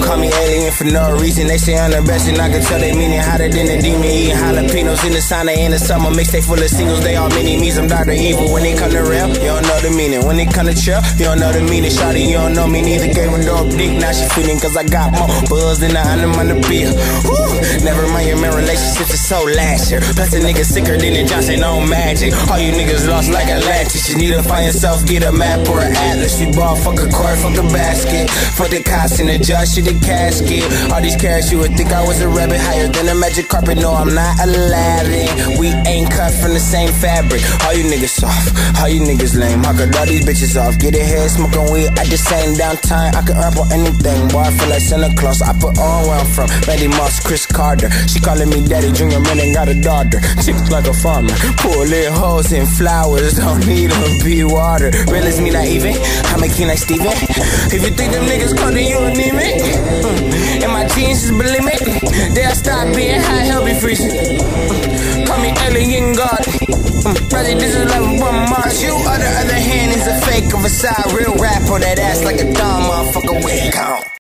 call me alien for no reason. They say I'm the best and I can tell they mean it. Hotter than a demon, eating jalapenos in the sauna in the summer. Mixtape full of singles, they all mini-me's. I'm Dr. Evil. When it come to real, you don't know the meaning. When it come to chill, you don't know the meaning. Shawty, you don't know me neither. Gave her dope dick, now she feeling cause I got more buzz than the animal on the bill. Never mind your man, relationships is so last year. Plus a nigga sicker than the Johnson on Magic. All you niggas lost like Atlantis. You need to find yourself, get a map or an atlas. You ball, fuck a court, fuck a basket. Fuck the cops and the judge, shit the casket. All these carrots, you would think I was a rabbit. Higher than a magic carpet, no I'm not Aladdin. We ain't cut from the same fabric. All you niggas soft, all you niggas lame. I could all these bitches off, get a head smoking weed at the same downtime. I could rap on anything, boy I feel like Santa Claus. I put on where I'm from, Randy Moss, Chris Carter. She calling me daddy, Junior man ain't got a daughter. Chicks like a farmer, pull little hoes in flowers. Don't need them, be water. Real as me not even, I'm a king like Steven. If you think them niggas cold, then you don't need me. And my jeans is bulimic. They'll stop being high, hell be freezing. Call me alien god. Brother, this is like one Mars. You on the other hand is a fake of a side. Real rapper that ass like a dumb motherfucker wig on.